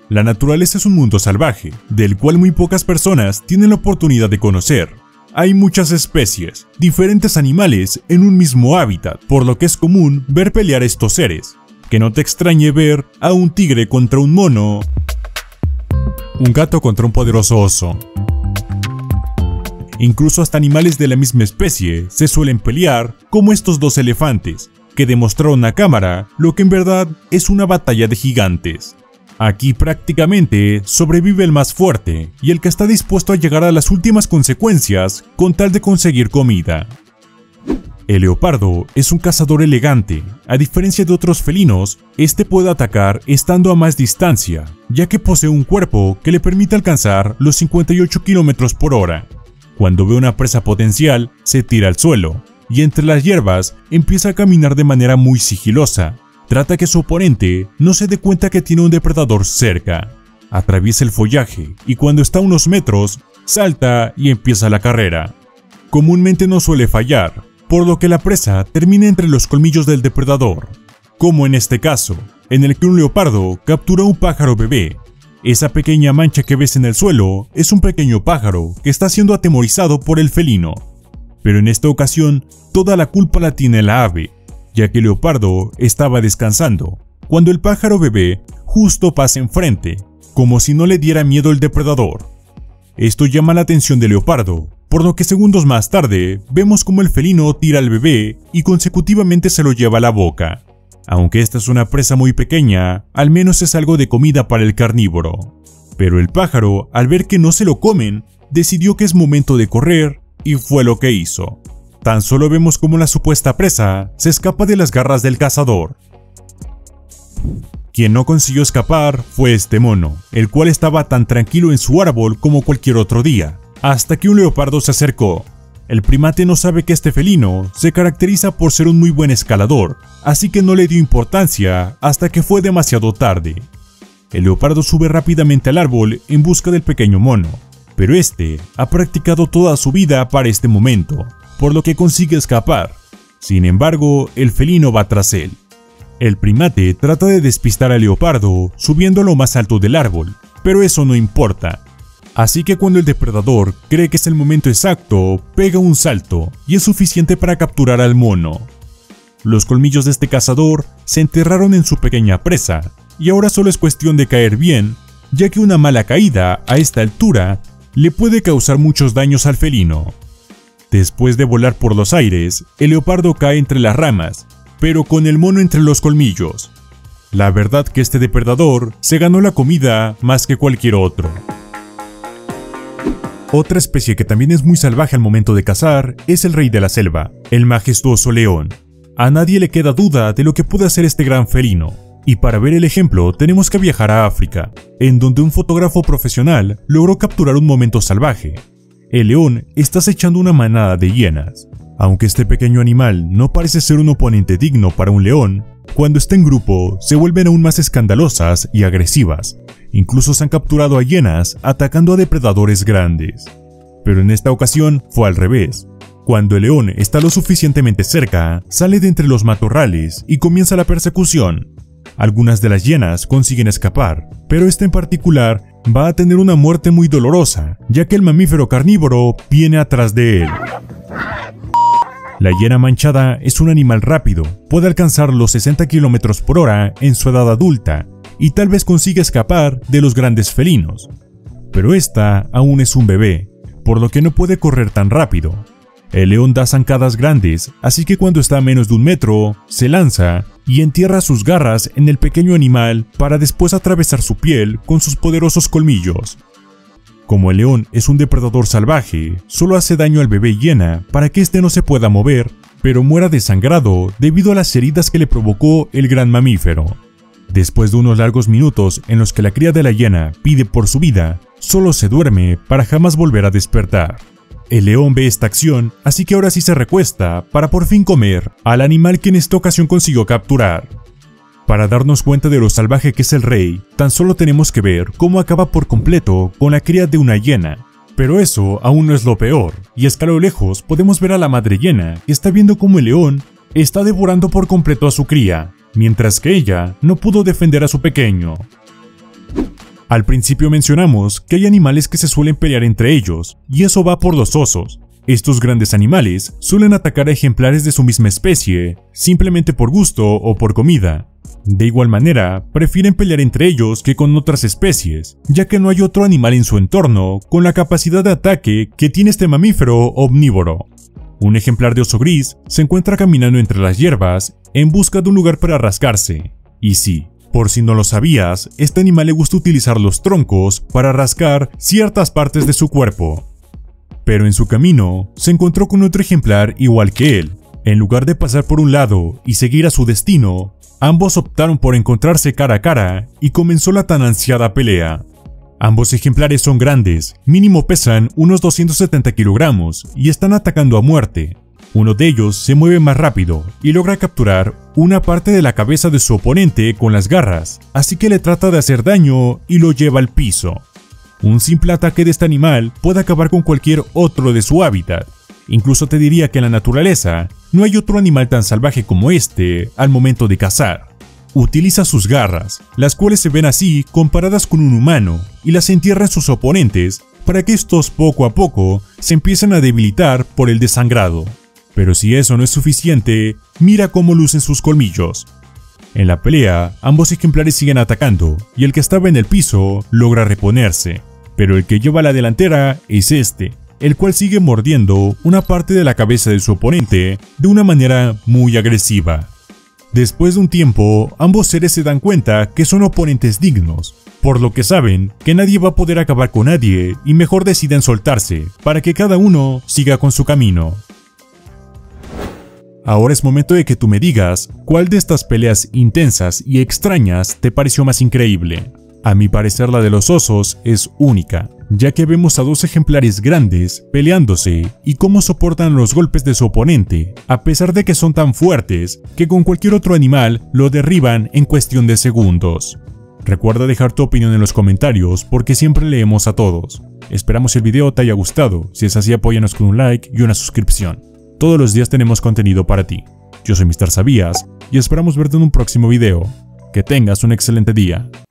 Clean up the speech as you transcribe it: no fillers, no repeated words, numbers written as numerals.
La naturaleza es un mundo salvaje, del cual muy pocas personas tienen la oportunidad de conocer. Hay muchas especies, diferentes animales en un mismo hábitat, por lo que es común ver pelear estos seres. Que no te extrañe ver a un tigre contra un mono, un gato contra un poderoso oso. Incluso hasta animales de la misma especie se suelen pelear, como estos dos elefantes, que demostraron a cámara lo que en verdad es una batalla de gigantes. Aquí prácticamente sobrevive el más fuerte y el que está dispuesto a llegar a las últimas consecuencias con tal de conseguir comida. El leopardo es un cazador elegante. A diferencia de otros felinos, este puede atacar estando a más distancia, ya que posee un cuerpo que le permite alcanzar los 58 km por hora. Cuando ve una presa potencial, se tira al suelo, y entre las hierbas empieza a caminar de manera muy sigilosa. Trata que su oponente no se dé cuenta que tiene un depredador cerca. Atraviesa el follaje, y cuando está a unos metros, salta y empieza la carrera. Comúnmente no suele fallar, por lo que la presa termina entre los colmillos del depredador, como en este caso, en el que un leopardo captura un pájaro bebé. Esa pequeña mancha que ves en el suelo es un pequeño pájaro que está siendo atemorizado por el felino. Pero en esta ocasión, toda la culpa la tiene la ave, ya que el leopardo estaba descansando, cuando el pájaro bebé justo pasa enfrente, como si no le diera miedo el depredador. Esto llama la atención del leopardo, por lo que segundos más tarde vemos como el felino tira al bebé y consecutivamente se lo lleva a la boca. Aunque esta es una presa muy pequeña, al menos es algo de comida para el carnívoro. Pero el pájaro, al ver que no se lo comen, decidió que es momento de correr y fue lo que hizo. Tan solo vemos como la supuesta presa se escapa de las garras del cazador. Quien no consiguió escapar fue este mono, el cual estaba tan tranquilo en su árbol como cualquier otro día, hasta que un leopardo se acercó. El primate no sabe que este felino se caracteriza por ser un muy buen escalador, así que no le dio importancia hasta que fue demasiado tarde. El leopardo sube rápidamente al árbol en busca del pequeño mono, pero este ha practicado toda su vida para este momento, por lo que consigue escapar. Sin embargo, el felino va tras él. El primate trata de despistar al leopardo subiendo a lo más alto del árbol, pero eso no importa. Así que cuando el depredador cree que es el momento exacto, pega un salto y es suficiente para capturar al mono. Los colmillos de este cazador se enterraron en su pequeña presa y ahora solo es cuestión de caer bien, ya que una mala caída a esta altura le puede causar muchos daños al felino. Después de volar por los aires, el leopardo cae entre las ramas, pero con el mono entre los colmillos. La verdad que este depredador se ganó la comida más que cualquier otro. Otra especie que también es muy salvaje al momento de cazar es el rey de la selva, el majestuoso león. A nadie le queda duda de lo que puede hacer este gran felino. Y para ver el ejemplo tenemos que viajar a África, en donde un fotógrafo profesional logró capturar un momento salvaje. El león está acechando una manada de hienas. Aunque este pequeño animal no parece ser un oponente digno para un león, cuando está en grupo se vuelven aún más escandalosas y agresivas. Incluso se han capturado a hienas atacando a depredadores grandes. Pero en esta ocasión fue al revés. Cuando el león está lo suficientemente cerca, sale de entre los matorrales y comienza la persecución. Algunas de las hienas consiguen escapar, pero esta en particular va a tener una muerte muy dolorosa, ya que el mamífero carnívoro viene atrás de él. La hiena manchada es un animal rápido, puede alcanzar los 60 km por hora en su edad adulta, y tal vez consiga escapar de los grandes felinos. Pero esta aún es un bebé, por lo que no puede correr tan rápido. El león da zancadas grandes, así que cuando está a menos de un metro, se lanza y entierra sus garras en el pequeño animal para después atravesar su piel con sus poderosos colmillos. Como el león es un depredador salvaje, solo hace daño al bebé hiena para que éste no se pueda mover, pero muera desangrado debido a las heridas que le provocó el gran mamífero. Después de unos largos minutos en los que la cría de la hiena pide por su vida, solo se duerme para jamás volver a despertar. El león ve esta acción, así que ahora sí se recuesta para por fin comer al animal que en esta ocasión consiguió capturar. Para darnos cuenta de lo salvaje que es el rey, tan solo tenemos que ver cómo acaba por completo con la cría de una hiena. Pero eso aún no es lo peor, y es que a lo lejos podemos ver a la madre hiena que está viendo cómo el león está devorando por completo a su cría, mientras que ella no pudo defender a su pequeño. Al principio mencionamos que hay animales que se suelen pelear entre ellos, y eso va por los osos. Estos grandes animales suelen atacar a ejemplares de su misma especie, simplemente por gusto o por comida. De igual manera, prefieren pelear entre ellos que con otras especies, ya que no hay otro animal en su entorno con la capacidad de ataque que tiene este mamífero omnívoro. Un ejemplar de oso gris se encuentra caminando entre las hierbas en busca de un lugar para rascarse. Y sí, por si no lo sabías, este animal le gusta utilizar los troncos para rascar ciertas partes de su cuerpo. Pero en su camino, se encontró con otro ejemplar igual que él. En lugar de pasar por un lado y seguir a su destino, ambos optaron por encontrarse cara a cara y comenzó la tan ansiada pelea. Ambos ejemplares son grandes, mínimo pesan unos 270 kilogramos y están atacando a muerte. Uno de ellos se mueve más rápido y logra capturar una parte de la cabeza de su oponente con las garras, así que le trata de hacer daño y lo lleva al piso. Un simple ataque de este animal puede acabar con cualquier otro de su hábitat. Incluso te diría que en la naturaleza no hay otro animal tan salvaje como este al momento de cazar. Utiliza sus garras, las cuales se ven así comparadas con un humano, y las entierra en sus oponentes para que estos poco a poco se empiecen a debilitar por el desangrado. Pero si eso no es suficiente, mira cómo lucen sus colmillos. En la pelea, ambos ejemplares siguen atacando, y el que estaba en el piso logra reponerse. Pero el que lleva la delantera es este, el cual sigue mordiendo una parte de la cabeza de su oponente de una manera muy agresiva. Después de un tiempo, ambos seres se dan cuenta que son oponentes dignos, por lo que saben que nadie va a poder acabar con nadie y mejor deciden soltarse para que cada uno siga con su camino. Ahora es momento de que tú me digas cuál de estas peleas intensas y extrañas te pareció más increíble. A mi parecer la de los osos es única, ya que vemos a dos ejemplares grandes peleándose y cómo soportan los golpes de su oponente, a pesar de que son tan fuertes que con cualquier otro animal lo derriban en cuestión de segundos. Recuerda dejar tu opinión en los comentarios porque siempre leemos a todos. Esperamos el video te haya gustado, si es así apóyanos con un like y una suscripción. Todos los días tenemos contenido para ti. Yo soy Mr. Sabías y esperamos verte en un próximo video. Que tengas un excelente día.